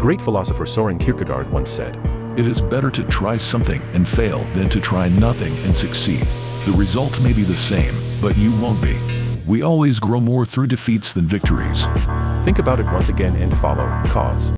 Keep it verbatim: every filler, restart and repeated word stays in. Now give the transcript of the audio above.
great philosopher Søren Kierkegaard once said, "It is better to try something and fail than to try nothing and succeed. The result may be the same, but you won't be." We always grow more through defeats than victories. Think about it once again and follow cause.